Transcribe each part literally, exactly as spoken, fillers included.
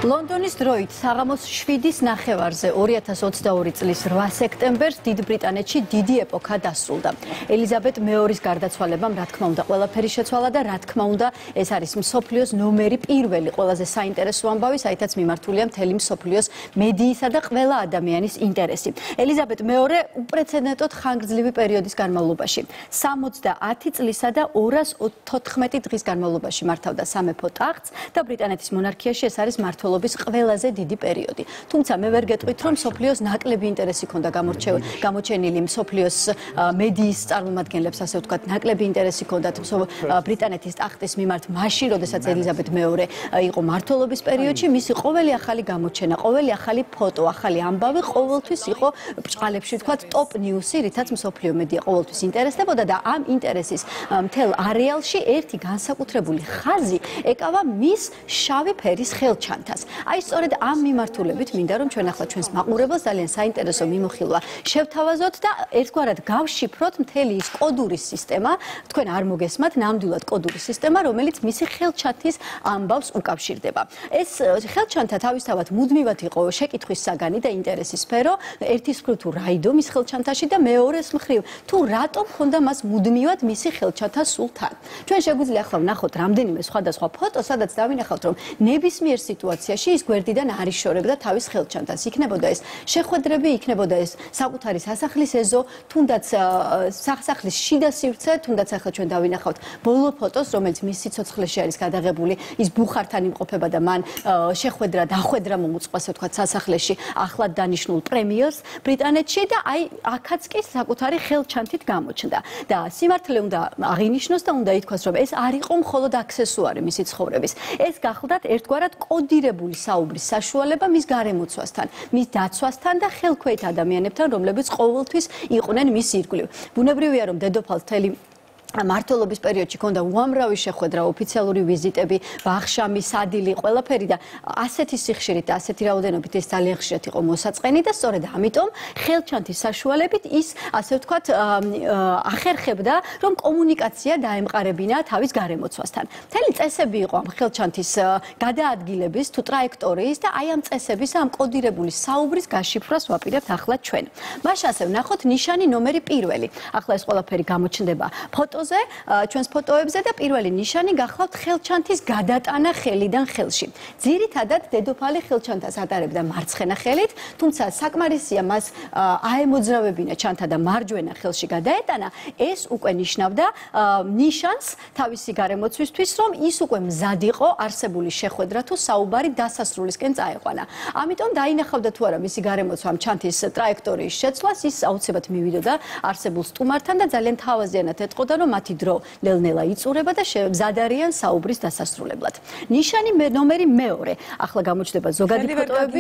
ლონდონის დროით საღამოს შვიდის ნახევარზე ორი ათას ოცდაორი წლის რვა სექტემბერს დიდ ბრიტანეთში დიდი ეპოქა დასრულდა. ელიზაბეთ მეორის გარდაცვალებამ რა თქმა უნდა ყველაფერი შეცვალა და რა თქმა უნდა ეს არის მსოფლიოს ნომერი პირველი ყველაზე საინტერესო ამბავი, საითაც მიმართულია მთელი მსოფლიოს მედიისა და ყველა ადამიანის ინტერესი. ელიზაბეთ მეორე უპრეცედენტოდ ხანგრძლივი პერიოდის განმავლობაში სამოცდაათი წლისა და ორას თოთხმეტი დღის განმავლობაში მართავდა სამეფო ტახტს და ბრიტანეთის მონარქიაში ეს არის მართლობა ყველაზე დიდი პერიოდი. თუმცა მე ვერ გეტყვით, რომ მსოფლიოს ნაკლები ინტერესი ჰქონდა გამოჩენილი მსოფლიოს მედიის წარმომადგენლებს, ასე ვთქვათ, ნაკლები ინტერესი ჰქონდათ ბრიტანეთის ტახტის მიმართ მაშინ, როდესაც ელიზაბეთ მეორე იყო მმართველობის პერიოდში, მისი ყოველი ახალი გამოჩენა, ყოველი ახალი ფოტო, ახალი ამბავი ყოველთვის იყო ბრჭყალებში, ვთქვათ, ტოპ ნიუსი, რითაც მსოფლიო მედია ყოველთვის ინტერესდებოდა და ამ ინტერესის მთელ არეალში ერთი განსაკუთრებული ხაზი ეკავა მის შავი ფერის ხელჩანთას. აი სწორედ ამ მიმართულებით მინდა რომ ჩვენ ახლა ჩვენს მაყურებელს ძალიან საინტერესო მიმოხილვა შევთავაზოთ და ერთგვარად გავშიფროთ მთელი ის კოდური სისტემა, თქვენ არ მოგესმათ ნამდვილად კოდური სისტემა, რომელიც მისი ხელჩანთის ამბავს უკავშირდება. ეს ხელჩანთა თავისთავად მუდმივად იყო შეკითხვის საგანი და ინტერესის სფერო, ერთის მხრივ თუ რა იდო მის ხელჩანთაში და მეორეს მხრივ თუ რატომ ჰქონდა მას მუდმივად მისი ხელჩანთა სულ თან. ჩვენ შეგვიძლია ახლა ვნახოთ რამდენიმე სხვადასხვა ფოტო, სადაც დავინახავთ რომ ნებისმიერ სიტუაციაში ის გვერდიდან არ იშორებდა თავის ხელჩანთას. იქნებოდა ეს შეხვედრები, იქნებოდა ეს საკუთარი სასახლის ეზო, თუნდაც სასახლის შიდა სივრცე, თუნდაც ახლა ჩვენ დავინახავთ ბოლო ფოტოს, რომელიც მის სიცოცხლეში არის გადაღებული, ის ბუხართან იმყოფება და მან შეხვედრა, დახვედრა მოუწყო, ასე ვთქვათ, სასახლეში ახლად დანიშნულ პრემიერს ბრიტანეთში და აი აქაც კი საკუთარი ხელჩანთით გამოჩნდა. და სიმართლე უნდა აღინიშნოს და უნდა ითქვას, რომ ეს არ იყო მხოლოდ აქსესუარი მისი ცხოვრების. ეს გახლდათ ერთგვარად კოდირებული საუბრის საშუალება მის გარემოცვასთან, მის დაცვასთან და ხელქვეით ადამიანებთან, რომლებიც ყოველთვის იყვნენ მის ირგვლივ. ბუნებრივია, რომ დედოფალს მთელი მმართველობის პერიოდში ჰქონდა უამრავი შეხვედრა, ოფიციალური ვიზიტები, ვახშამი, სადილი, ყველაფერი და ასეთი სიხშირით და ასეთი რაოდენობით ეს ძალიან ხშირად იყო მოსაწყენი და სწორედ ამიტომ ხელჩანთის საშუალებით ის, ასე ვთქვათ, ახერხებდა, რომ კომუნიკაცია დაემყარებინა თავის გარემოცვასთან. მთელი წესები იყო ამ ხელჩანთის გადაადგილების თუ ტრაექტორიის და აი ამ წესების, ამ კოდირებული საუბრის გაშიფრვას ვაპირებთ ახლა ჩვენ. მაშინ ასე ვნახოთ ნიშანი ნომერი პირველი. ახლა ეს ყველაფერი გამოჩნდება ფოტო ჩვენს ფოტოებზე და პირველი ნიშანი გახლავთ ხელჩანთის გადატანა ხელიდან ხელში. ძირითადად დედოფალი ხელჩანთას ატარებდა მარცხენა ხელით, თუმცა საკმარისია მას აემოძრავებინა ჩანთა და მარჯვენა ხელში გადაეტანა, ეს უკვე ნიშნავდა ნიშანს თავისი გარემოცვისთვის, რომ ის უკვე მზად იყო არსებული შეხვედრა თუ საუბარი დასასრულისკენ წაეყვანა. ამიტომ დაინახავდა თუ არა მისი გარემოცვა ამ ჩანთის ტრაექტორიის შეცვლას, ის აუცილებლად მივიდოდა არსებულ სტუმართან და ძალიან თავაზიანად ეტყოდა, რომ მათი დრო ნელ-ნელა იწურება და მზად არიან საუბრის დასასრულებლად. ნიშანი ნომერი მეორე. ახლა გამოჩნდება ზოგადი ფოტოები.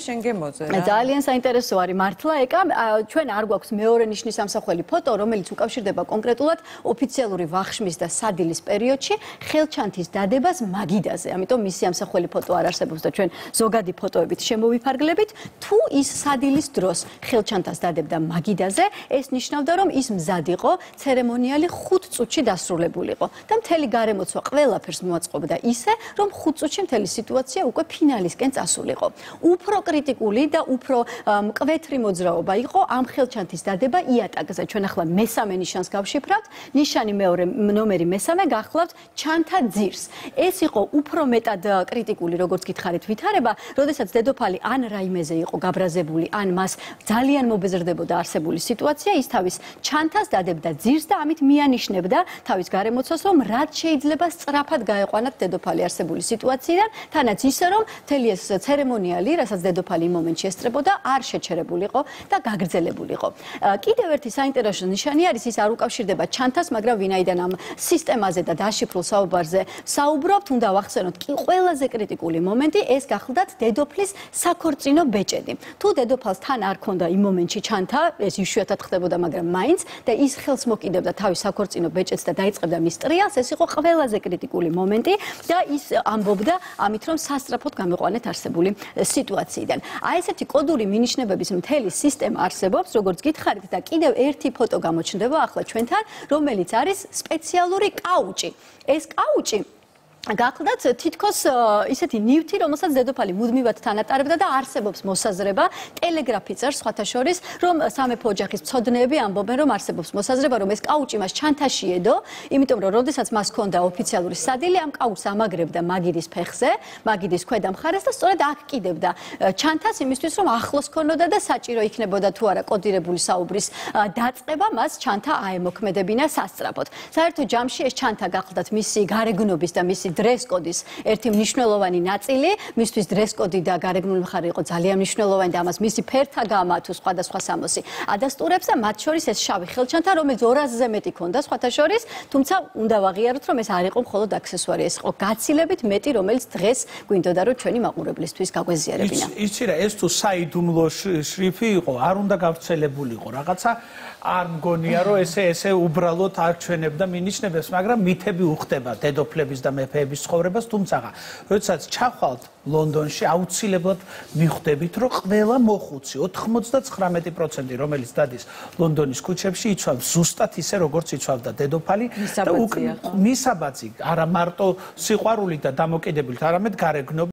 ძალიან საინტერესო არის მართლა ეკა. ჩვენ არ გვაქვს მეორე ნიშნის ამსახველი ფოტო, რომელიც უკავშირდება კონკრეტულად ოფიციალური ვახშმის და სადილის პერიოდში ხელჩანთის დადებას მაგიდაზე. ამიტომ მისი ამსახველი ფოტო არ არსებობს და ჩვენ ზოგადი ფოტოებით შემოვიფარგლებით. თუ ის სადილის დროს ხელჩანთას დადებდა მაგიდაზე, ეს ნიშნავდა, რომ ის მზად იყო ცერემონიალი ხუთ წუთში დასრულებულიყო და მთელი გარემოცვა ყველაფერს მოაწყობდა ისე, რომ ხუთ წუთში მთელი სიტუაცია უკვე ფინალისკენ წასულიყო. უფრო კრიტიკული და უფრო მკვეთრი მოძრაობა იყო ამ ხელჩანთის დადება იატაკზე. ჩვენ ახლა მესამე ნიშანს გავშიფრავთ. ნიშანი მეორე ნომერი მესამე გახლავთ ჩანთა ძირს. ეს იყო უფრო მეტად კრიტიკული, როგორც გითხარით, ვითარება, როდესაც დედოფალი ან რაიმეზე იყო გაბრაზებული, ან მას ძალიან მობეზრდებოდა არსებული სიტუაცია, ის თავის ჩანთას დადებდა ძირს და ამით მიანიშნებდა თავის გარემოცვას, რომ რაც შეიძლება სწრაფად გაეყვანათ დედოფალი არსებული სიტუაციიდან, თანაც ისე, რომ მთელი ეს ცერემონიალი, რასაც დედოფალი იმ მომენტში ესწრებოდა, არ შეჩერებულიყო და გაგრძელებულიყო. კიდევ ერთი საინტერესო ნიშანი არის, ის არ უკავშირდება ჩანთას, მაგრამ ვინაიდან ამ სისტემაზე და დაშიფრულ საუბარზე საუბრობთ, უნდა ვახსენოთ კი ყველაზე კრიტიკული მომენტი, ეს გახლდათ დედოფლის საქორწინო ბეჭედი. თუ დედოფალს თან არ ქონდა იმ მომენტში ჩანთა, ეს იშვიათად ხდებოდა, მაგრამ მაინც და ის ხელს მოკიდებდა თავის საქორწინო ბეჭედს და დაიწყებდა მის ტრიალს, ეს იყო ყველაზე კრიტიკული მომენტი და ის ამბობდა ამით, რომ სასწრაფოდ გამოყვანეთ არსებული სიტუაციიდან. აი ესეთი კოდური მინიშნებების მთელი სისტემა არსებობს, როგორც გითხარით და კიდევ ერთი ფოტო გამოჩნდება ახლა ჩვენთან, რომელიც არის სპეციალური კაუჭი. ეს კაუჭი გახლდათ თითქოს ისეთი ნივთი, რომელსაც დედოფალი მუდმივად თანატარებდა და არსებობს მოსაზრება, ტელეგრაფი წერს სხვათა შორის, რომ სამეფო ოჯახის მცოდნეები ამბობენ, რომ არსებობს მოსაზრება, რომ ეს კაუჭი მას ჩანთაში ედო, იმიტომ რომ როდესაც მას ჰქონდა ოფიციალური სადილი, ამ კაუჭს ამაგრებდა მაგიდის ფეხზე, მაგიდის ქვედა მხარეს და სწორედ აქ კიდევდა ჩანთას იმისთვის, რომ ახლოს ქონოდა და საჭირო იქნებოდა თუ არა კოდირებული საუბრის დაწყება, მას ჩანთა აემოქმედებინა სასწრაფოდ. საერთო ჯამში ეს ჩანთა გახლდათ მისი გარეგნობის და მისი დრესკოდის ერთი მნიშვნელოვანი ნაწილი, მისთვის დრესკოდი და გარეგნული მხარე იყო ძალიან მნიშვნელოვანი და ამას მისი ფერთა გამა თუ სხვადასხვა სამოსი ადასტურებს და მათ შორის ეს შავი ხელჩანთა, რომელიც ორასზე მეტი ქონდა სხვათა შორის, თუმცა უნდა ვაღიაროთ, რომ ეს არ იყო მხოლოდ აქსესუარი, ეს იყო გაცილებით მეტი, რომელიც დღეს გვინდოდა რომ ჩვენი მაყურებლისთვის გაგვეზიარებინა. იცი რა, ეს თუ საიდუმლო შრიფი იყო, არ უნდა გავრცელებულიყო რაღაცა არ მგონია რომ ესე ესე უბრალოდ არჩვენებდა მინიშნებებს, მაგრამ მითები უხდება დედოფლების და მეფეების ცხოვრებას, თუმცა როდესაც ჩახვალთ ლონდონში აუცილებლად მიხვდებით, რომ ყველა მოხუცი ოთხმოცდათხრამეტი პროცენტი რომელიც დადის ლონდონის ქუჩებში იცვავს ზუსტად ისე როგორც იცვავდა დედოფალი და მისაბაძი არა მარტო სიყვარულით და დამოკიდებულით, არამედ გარეგნობით